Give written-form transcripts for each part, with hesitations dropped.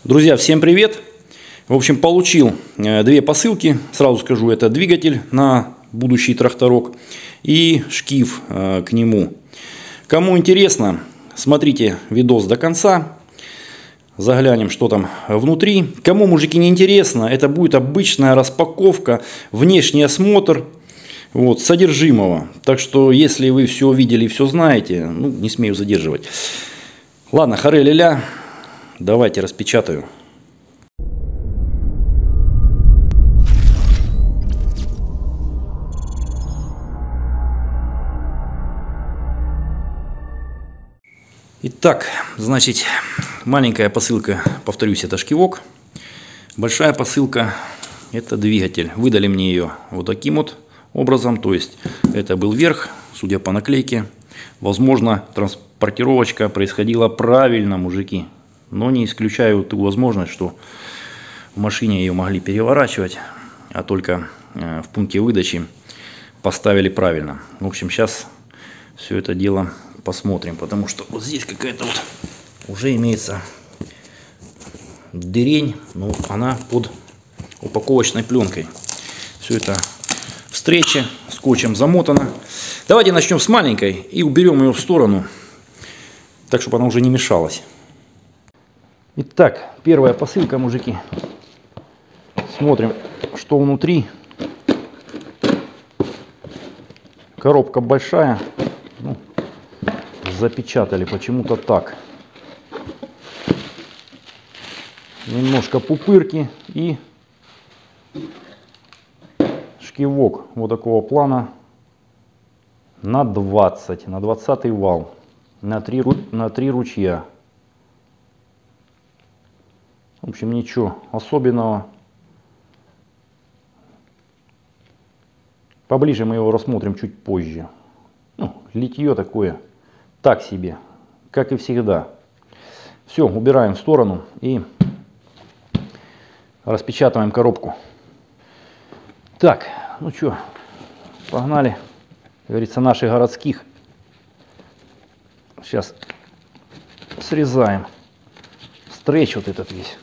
Друзья, всем привет! В общем, получил две посылки. Сразу скажу, это двигатель на будущий тракторок и шкив к нему. Кому интересно, смотрите видос до конца. Заглянем, что там внутри. Кому, мужики, не интересно, это будет обычная распаковка, внешний осмотр содержимого. Так что, если вы все видели и все знаете, не смею задерживать. Ладно, харе-ля-ля. Давайте распечатаю. Итак, значит, маленькая посылка, повторюсь, это шкивок. Большая посылка — это двигатель. Выдали мне ее вот таким вот образом. То есть это был верх, судя по наклейке. Возможно, транспортировочка происходила правильно, мужики. Но не исключаю ту возможность, что в машине ее могли переворачивать, а только в пункте выдачи поставили правильно. В общем, сейчас все это дело посмотрим, потому что вот здесь какая-то вот уже имеется дырень, но она под упаковочной пленкой. Все это встречи, скотчем замотано. Давайте начнем с маленькой и уберем ее в сторону, так чтобы она уже не мешалась. Итак, первая посылка, мужики. Смотрим, что внутри. Коробка большая. Запечатали почему-то так. Немножко пупырки и шкивок вот такого плана на 20, на 20 вал, на 3 ручья. В общем, ничего особенного. Поближе мы его рассмотрим чуть позже. Литье такое так себе, как и всегда. Все, убираем в сторону и распечатываем коробку. Так, ну что, погнали, как говорится, наших городских. Сейчас срезаем стретч вот этот весь.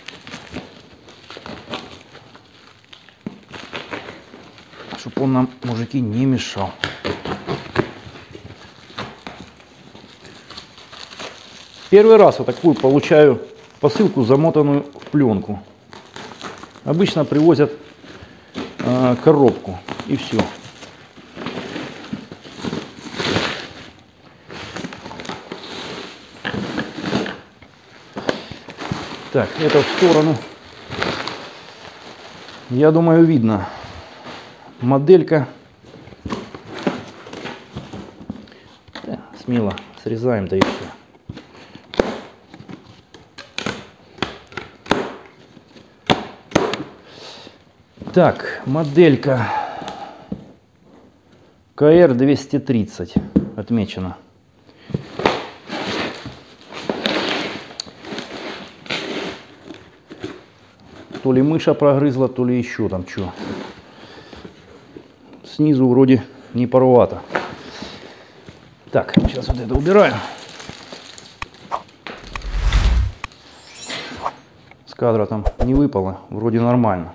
Чтобы он нам, мужики, не мешал. Первый раз вот такую получаю посылку, замотанную в пленку. Обычно привозят коробку и все. Так, это в сторону. Я думаю, видно. Моделька. Смело срезаем, да и все. Так, моделька КР-230 отмечена. То ли мыша прогрызла, то ли еще там что. Снизу вроде не порвато. Так, сейчас вот это убираю. С кадра там не выпало, вроде нормально.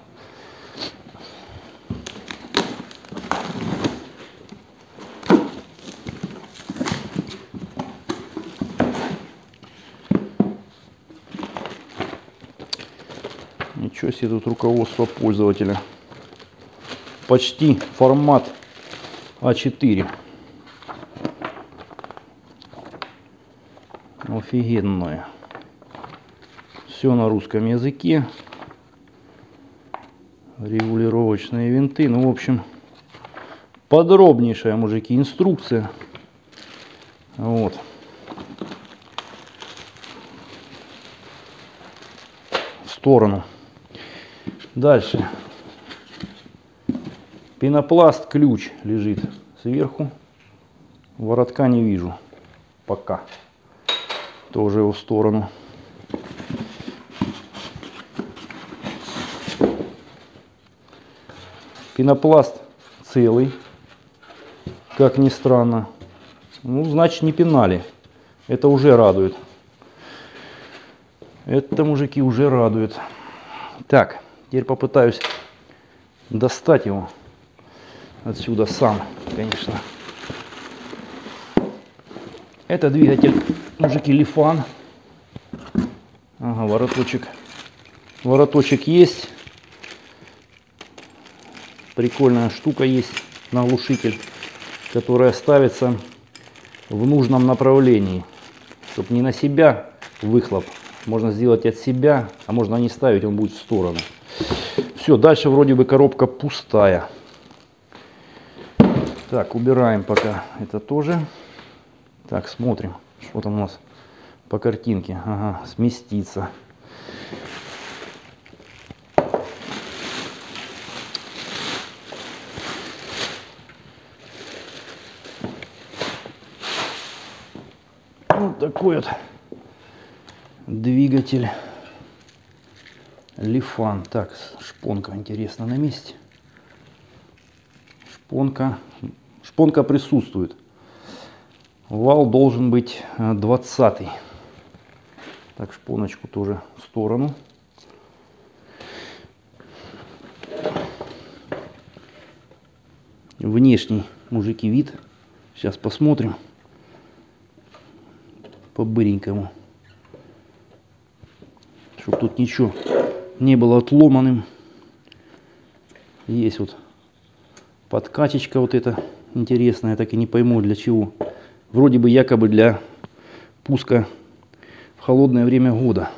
Ничего себе, тут руководство пользователя. Почти формат А4. Офигенное. Все на русском языке. Регулировочные винты. В общем, подробнейшая, мужики, инструкция. Вот. В сторону. Дальше. Пенопласт, ключ лежит сверху. Воротка не вижу. Пока. Тоже его в сторону. Пенопласт целый. Как ни странно. Значит, не пинали. Это уже радует. Это, мужики, уже радует. Так, теперь попытаюсь достать его отсюда сам, конечно. Это двигатель, мужики, Лифан. Ага, вороточек. Вороточек есть. Прикольная штука есть на глушитель, которая ставится в нужном направлении, чтобы не на себя выхлоп. Можно сделать от себя, а можно не ставить, он будет в сторону. Все, дальше вроде бы коробка пустая. Так, убираем пока это тоже. Так, смотрим, что там у нас по картинке. Ага, сместится. Вот такой вот двигатель Лифан. Так, шпонка, интересно, на месте. Шпонка присутствует. Вал должен быть 20-й. Так, шпоночку тоже в сторону. Внешний, мужики, вид. Сейчас посмотрим. По-быренькому. Чтобы тут ничего не было отломанным. Есть вот подкачечка вот эта интересная. Я так и не пойму для чего. Вроде бы якобы для пуска в холодное время года.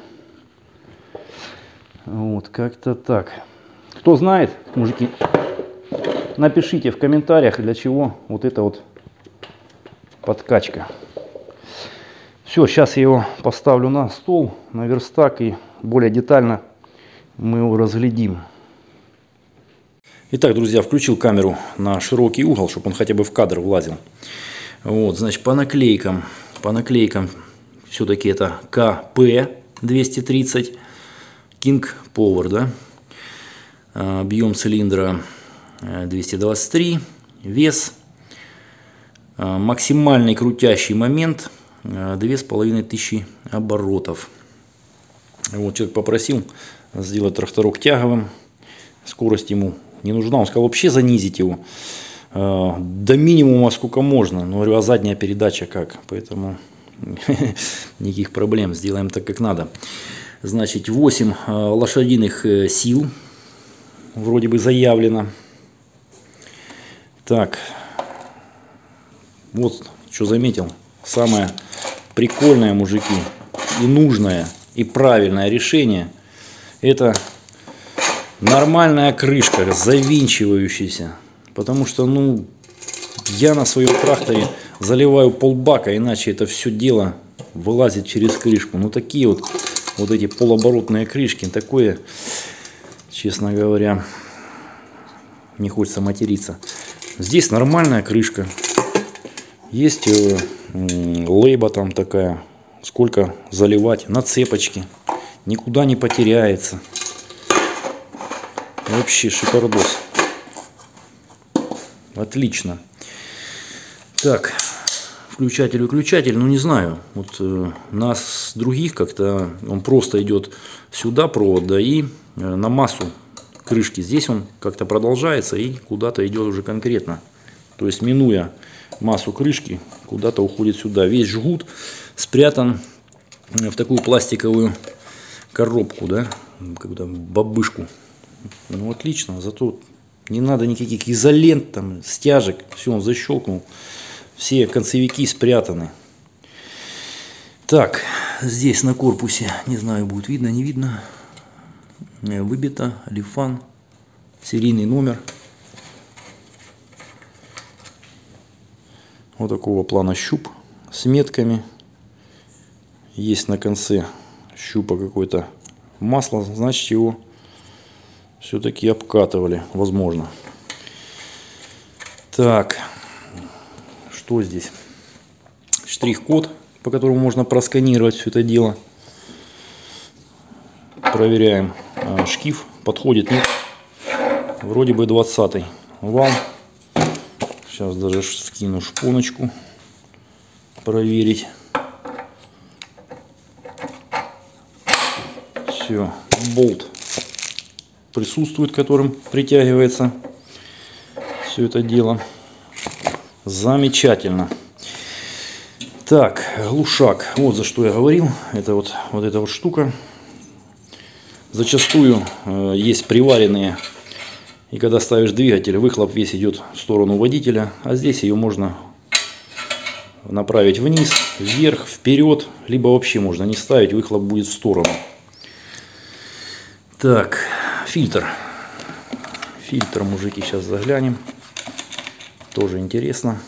Вот, как-то так. Кто знает, мужики, напишите в комментариях, для чего вот эта вот подкачка. Все, сейчас я его поставлю на стол, на верстак, и более детально мы его разглядим. Итак, друзья, включил камеру на широкий угол, чтобы он хотя бы в кадр влазил. Вот, значит, по наклейкам все-таки это КП-230 King Power, да? Объем цилиндра 223, вес, максимальный крутящий момент 2500 оборотов. Вот, человек попросил сделать тракторок тяговым, скорость ему не нужна, он сказал вообще занизить его до минимума сколько можно. Но говорю, а задняя передача как? Поэтому никаких проблем, сделаем так как надо. Значит, 8 лошадиных сил вроде бы заявлено. Так, вот что заметил. Самое прикольное, мужики, и нужное, и правильное решение — это нормальная крышка, завинчивающаяся. Потому что, ну, я на своем тракторе заливаю полбака, иначе это все дело вылазит через крышку. Ну, такие вот эти полуоборотные крышки, такое, честно говоря, не хочется материться. Здесь нормальная крышка. Есть лейба там такая, сколько заливать, на цепочке, никуда не потеряется. Вообще шикардос. Отлично. Так, включатель, ну не знаю, вот нас других как-то он просто идет сюда провод, да, и на массу крышки. Здесь он как-то продолжается и куда-то идет уже конкретно. То есть, минуя массу крышки, куда-то уходит сюда. Весь жгут спрятан в такую пластиковую коробку, да, какую-то бабышку. Ну, отлично, зато не надо никаких изолент, там, стяжек. Все, он защелкнул. Все концевики спрятаны. Так, здесь на корпусе, не знаю, будет видно, не видно, выбито Лифан, серийный номер. Вот такого плана щуп с метками. Есть на конце щупа какое-то масло, значит его все-таки обкатывали, возможно. Так, что здесь? Штрих-код, по которому можно просканировать все это дело. Проверяем. Шкив подходит, нет? Вроде бы 20-й вал. Сейчас даже скину шпоночку проверить. Все, болт присутствует, которым притягивается все это дело. Замечательно. Так, глушак. Вот за что я говорил. Это вот эта вот штука. Зачастую есть приваренные. И когда ставишь двигатель, выхлоп весь идет в сторону водителя. А здесь ее можно направить вниз, вверх, вперед. Либо вообще можно не ставить, выхлоп будет в сторону. Так, фильтр. Фильтр, мужики, сейчас заглянем. Тоже интересно.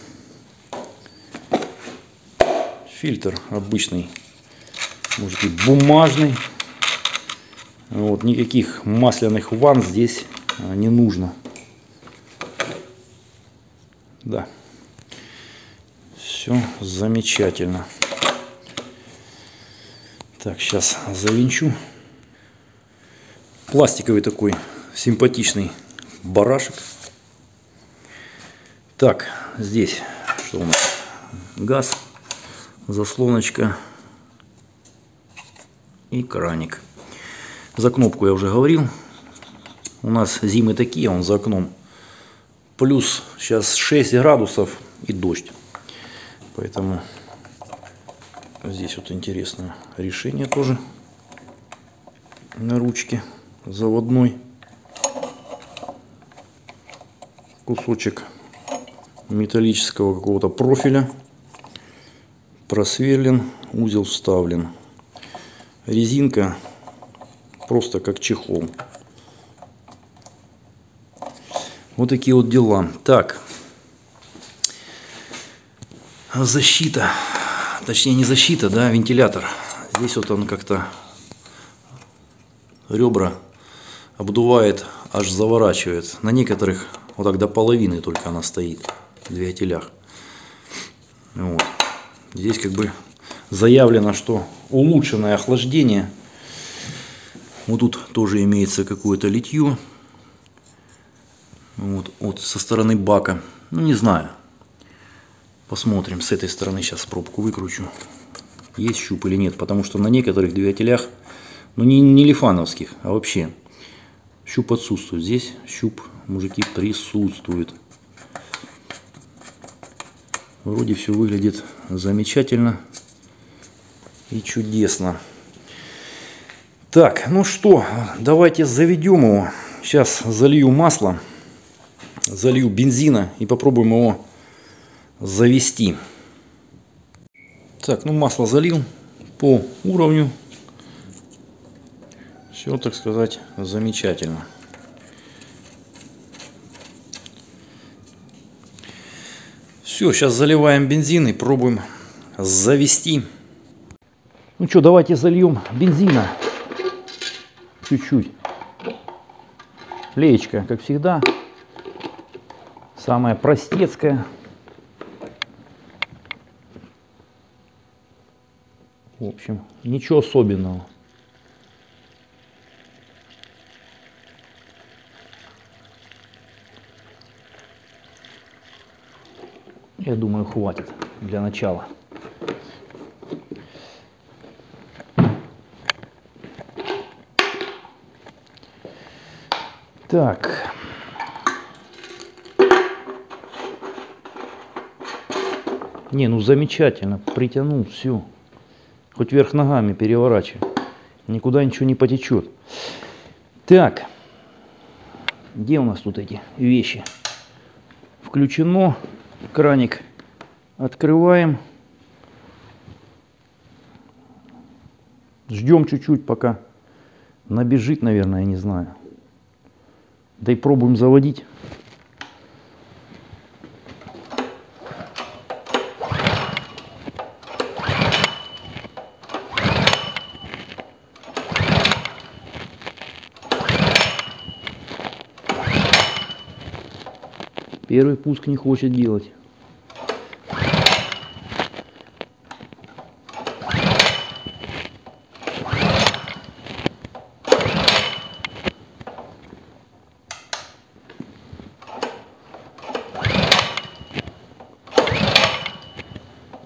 Фильтр обычный, мужики, бумажный. Вот, никаких масляных ванн здесь не нужно. Да. Все замечательно. Так, сейчас завинчу. Пластиковый такой симпатичный барашек. Так, здесь что у нас? Газ, заслоночка и краник. За кнопку я уже говорил. У нас зимы такие, он за окном. Плюс сейчас 6 градусов и дождь. Поэтому здесь вот интересное решение тоже на ручке заводной. Кусочек металлического какого-то профиля. Просверлен, узел вставлен. Резинка просто как чехол. Вот такие вот дела. Так. Защита. Точнее не защита, да, вентилятор. Здесь вот он как-то ребра обдувает, аж заворачивает. На некоторых вот так до половины только она стоит в двигателях. Вот. Здесь как бы заявлено, что улучшенное охлаждение. Вот тут тоже имеется какое-то литье. Вот со стороны бака. Ну не знаю. Посмотрим с этой стороны. Сейчас пробку выкручу. Есть щуп или нет. Потому что на некоторых двигателях, ну не лифановских, а вообще щуп отсутствует. Здесь щуп, мужики, присутствует. Вроде все выглядит замечательно и чудесно. Так, ну что, давайте заведем его. Сейчас залью масло, залью бензина и попробуем его завести. Так, ну масло залил по уровню. Все, так сказать, замечательно. Все, сейчас заливаем бензин и пробуем завести. Ну что, давайте зальем бензина. Чуть-чуть. Леечка, как всегда, самая простецкая. В общем, ничего особенного. Я думаю, хватит для начала. Так. Не, ну замечательно. Притянул, все. Хоть вверх ногами переворачивай. Никуда ничего не потечет. Так. Где у нас тут эти вещи? Включено. Краник открываем. Ждем чуть-чуть, пока набежит, наверное, я не знаю. Да и пробуем заводить. Первый пуск не хочет делать.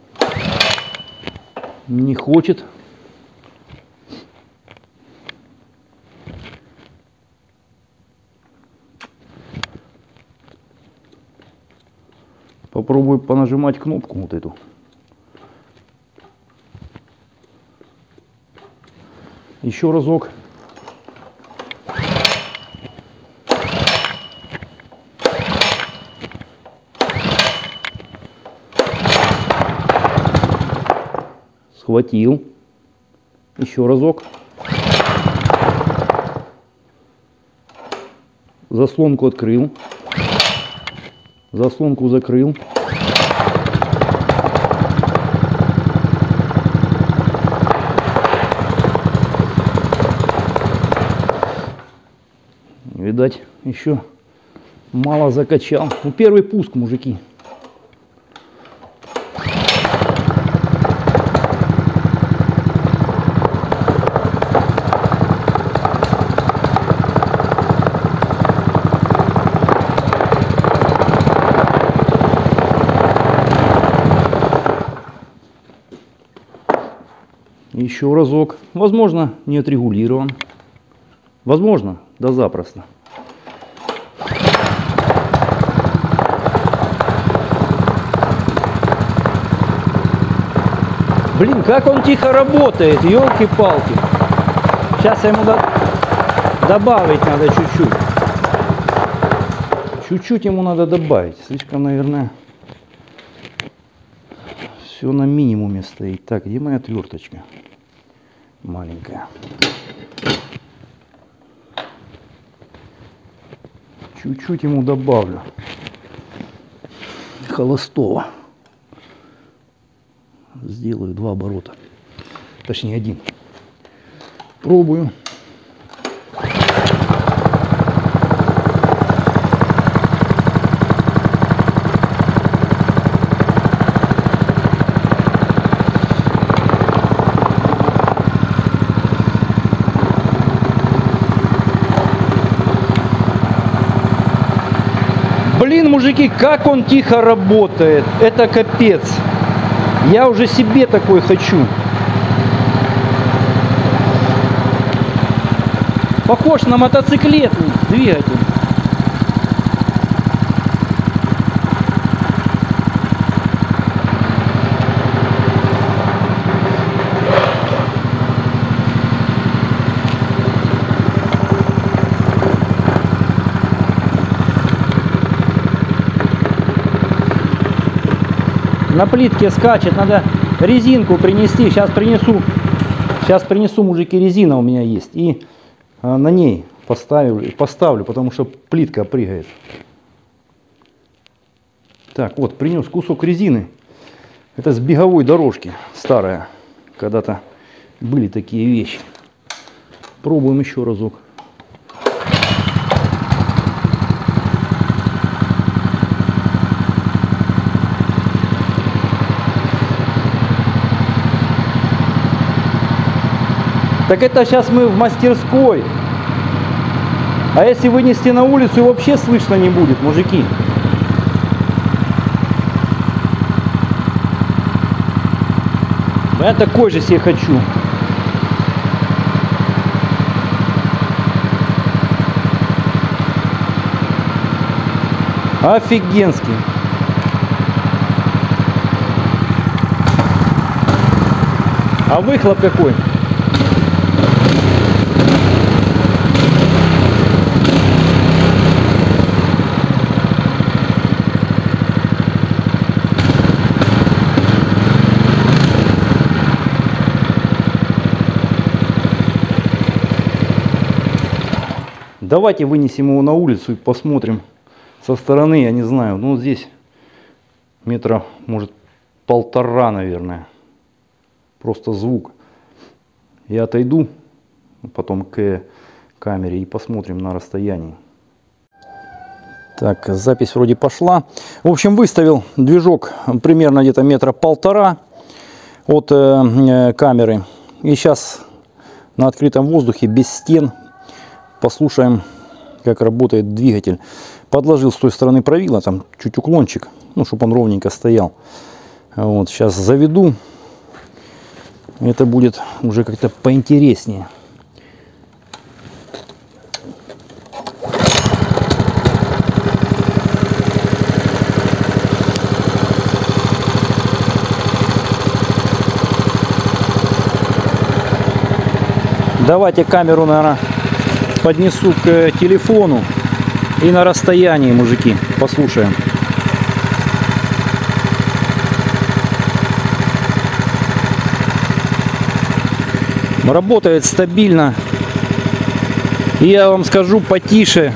Не хочет. Попробую понажимать кнопку вот эту. Еще разок. Схватил. Еще разок. Заслонку открыл. Заслонку закрыл. Видать, еще мало закачал. Ну, первый пуск, мужики. Еще разок. Возможно, не отрегулирован. Возможно, да запросто. Блин, как он тихо работает, елки-палки. Сейчас ему добавить надо чуть-чуть. Чуть-чуть ему надо добавить. Слишком, наверное, все на минимуме стоит. Так, где моя отверточка? Маленькая. Чуть-чуть ему добавлю холостого. Сделаю 2 оборота. Точнее 1. Пробую. Блин, мужики, как он тихо работает. Это капец. Я уже себе такой хочу. Похож на мотоциклетный двигатель. На плитке скачет, надо резинку принести. Сейчас принесу, мужики, резина у меня есть. И на ней поставлю, потому что плитка прыгает. Так, вот, принес кусок резины. Это с беговой дорожки старая. Когда-то были такие вещи. Пробуем еще разок. Так это сейчас мы в мастерской. А если вынести на улицу, и вообще слышно не будет, мужики. Я такой же себе хочу. Офигенский. А выхлоп какой? Давайте вынесем его на улицу и посмотрим со стороны, я не знаю, ну здесь метра, может, 1,5, наверное. Просто звук. Я отойду потом к камере и посмотрим на расстоянии. Так, запись вроде пошла. В общем, выставил движок примерно где-то 1,5 метра от камеры. И сейчас на открытом воздухе, без стен, послушаем, как работает двигатель. Подложил с той стороны правило, там чуть уклончик, ну, чтобы он ровненько стоял. Вот, сейчас заведу. Это будет уже как-то поинтереснее. Давайте камеру, наверное, поднесу к телефону и на расстоянии, мужики, послушаем. Работает стабильно. И я вам скажу, потише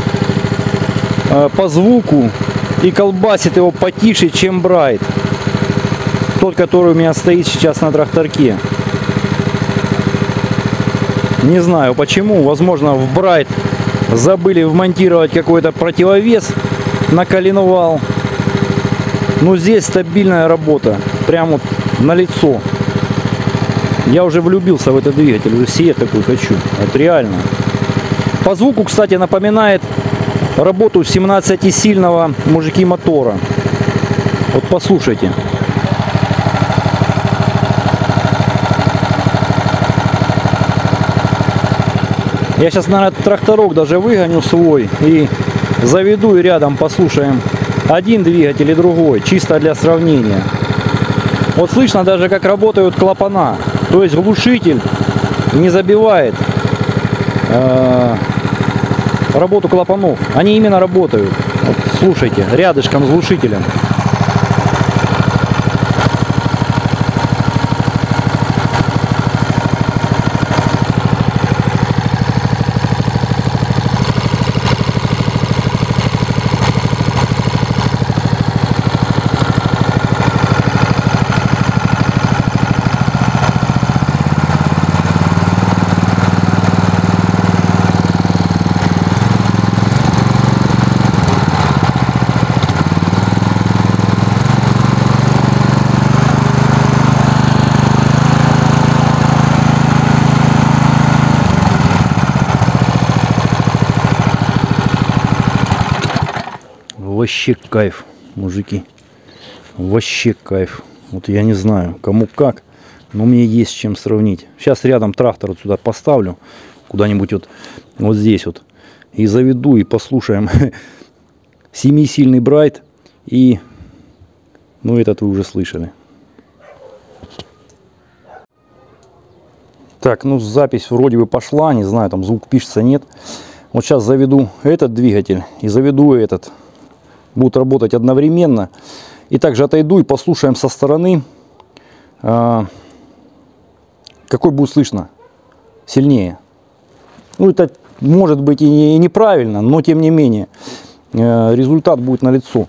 по звуку и колбасит его потише, чем Брайт. Тот, который у меня стоит сейчас на тракторке. Не знаю почему. Возможно, в Брайт забыли вмонтировать какой-то противовес на коленвал. Но здесь стабильная работа. Прям вот на лицо. Я уже влюбился в этот двигатель. Уже себе такой хочу. Вот реально. По звуку, кстати, напоминает работу 17-сильного, мужики, мотора. Вот послушайте. Я сейчас, наверное, тракторок даже выгоню свой и заведу, и рядом послушаем один двигатель и другой, чисто для сравнения. Вот слышно даже, как работают клапана. То есть глушитель не забивает работу клапанов. Они именно работают. Вот, слушайте, рядышком с глушителем. Вообще кайф, мужики. Вообще кайф. Вот я не знаю, кому как, но мне есть с чем сравнить. Сейчас рядом трактор вот сюда поставлю, куда-нибудь вот здесь вот. И заведу, и послушаем 7-сильный Брайт. И, ну, этот вы уже слышали. Так, ну, запись вроде бы пошла. Не знаю, там звук пишется, нет. Вот сейчас заведу этот двигатель и заведу этот. Будут работать одновременно. И также отойду и послушаем со стороны, какой будет слышно сильнее. Ну, это может быть и неправильно, но тем не менее результат будет налицо.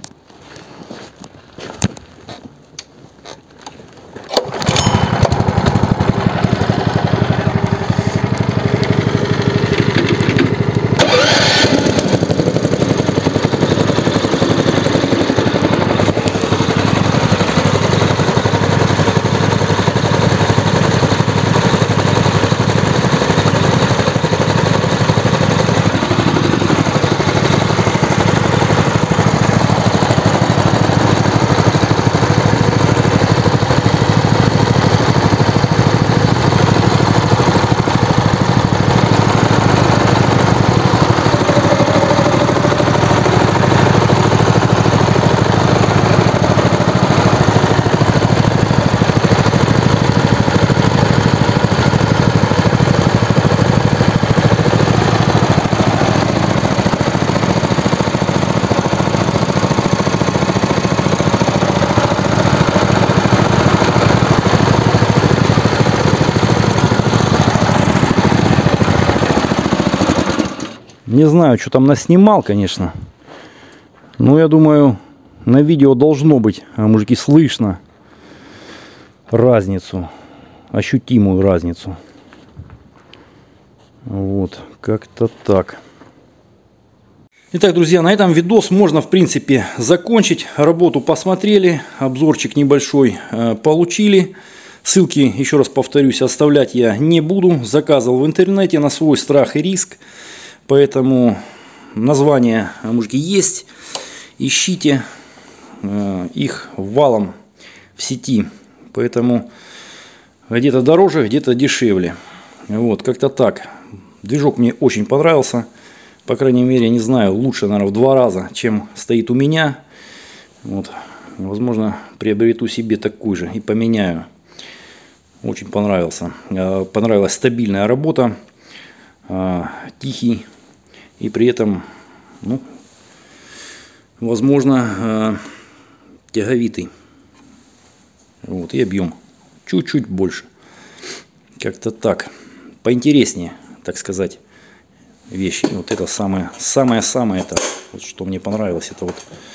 Не знаю, что там наснимал, конечно. Но я думаю, на видео должно быть, мужики, слышно разницу. Ощутимую разницу. Вот, как-то так. Итак, друзья, на этом видос можно, в принципе, закончить. Работу посмотрели, обзорчик небольшой получили. Ссылки, еще раз повторюсь, оставлять я не буду. Заказывал в интернете на свой страх и риск. Поэтому названия, мужики, есть. Ищите их валом в сети. Поэтому где-то дороже, где-то дешевле. Вот, как-то так. Движок мне очень понравился. По крайней мере, не знаю, лучше, наверное, в 2 раза, чем стоит у меня. Вот. Возможно, приобрету себе такую же и поменяю. Очень понравился. Понравилась стабильная работа, тихий и при этом, ну, возможно, тяговитый. Вот, и объем чуть-чуть больше. Как-то так. Поинтереснее, так сказать, вещи. Вот это самое это, вот что мне понравилось, это вот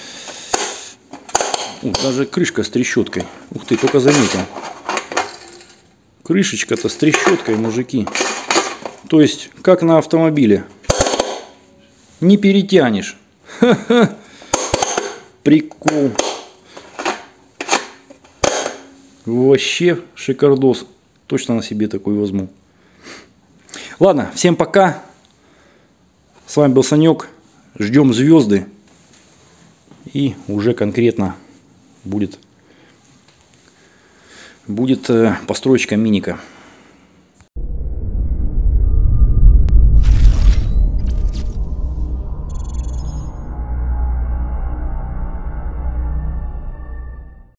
даже крышка с трещоткой. Ух ты, только заметил. Крышечка-то с трещоткой, мужики. То есть, как на автомобиле. Не перетянешь. Ха-ха. Прикол. Вообще шикардос. Точно на себе такой возьму. Ладно, всем пока. С вами был Санек. Ждем звезды. И уже конкретно будет построечка миника.